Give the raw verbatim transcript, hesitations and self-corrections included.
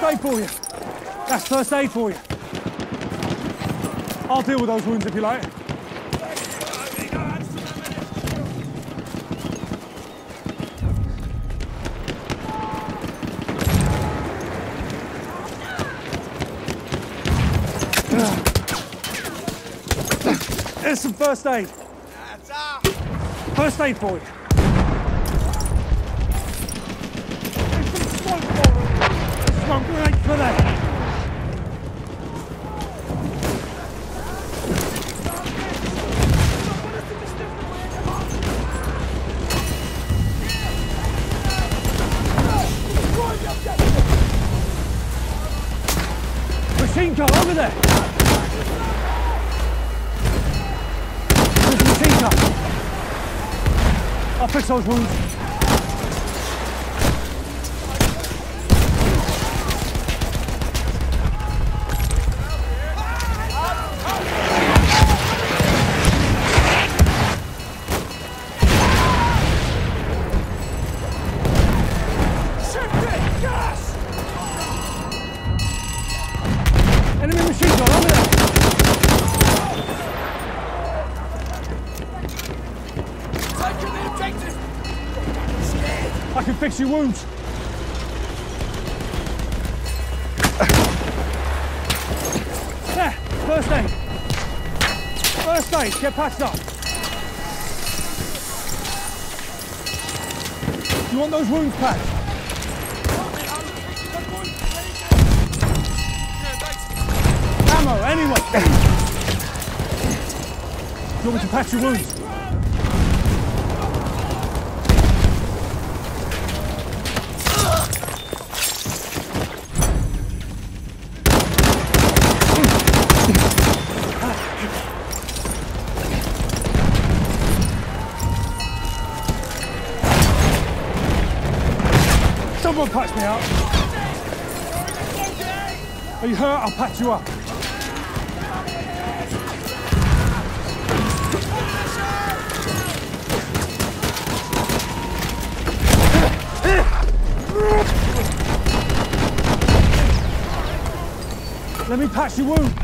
first aid for you. That's first aid for you. I'll deal with those wounds if you like. There's some first aid. First aid for you. Smoke grenade for that. Machine gun over there. There's a machine gun. I'll fix those wounds. Enemy machine gun over there. Taking the objective. I can fix your wounds. There, first aid. First aid, get patched up. You want those wounds patched? Ammo, anyway. You want me to patch your wounds? Someone patch me up. Are you hurt? I'll patch you up. Let me patch your wound.